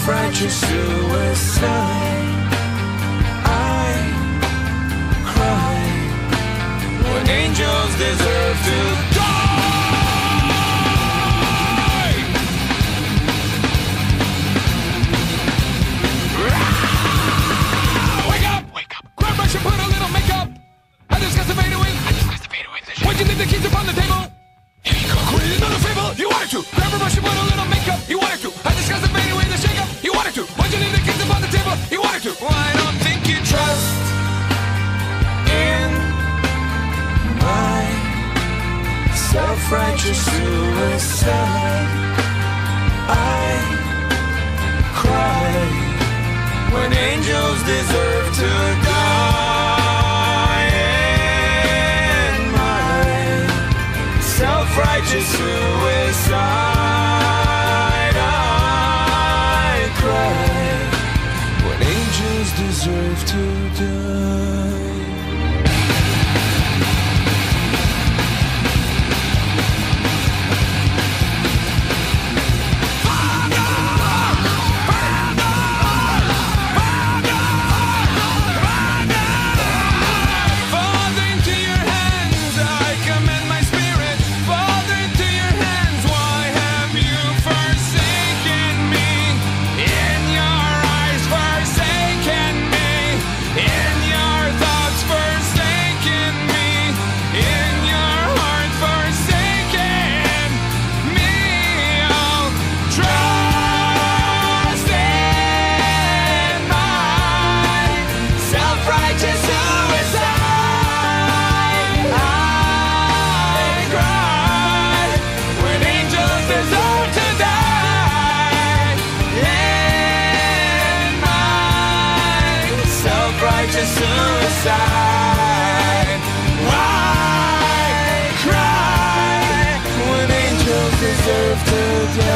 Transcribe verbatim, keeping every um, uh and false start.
self-righteous suicide. I cry when angels deserve to die. Wake up! Wake up! Grab brush and put a little makeup. I discussed the fade away. I discussed the fade away. Why'd you leave the keys upon the table? Here you go. Create another fable. You wanted to. Grab a brush and put a little makeup. You wanted to. I discussed the fade away, the shake up. You wanted to. Why'd you leave the keys upon the table? You wanted to. Well, I don't think you trust in my self-righteous suicide. I cry when angels deserve to die. In my self-righteous suicide, I cry when angels deserve to die. Suicide. Why cry when angels deserve to die?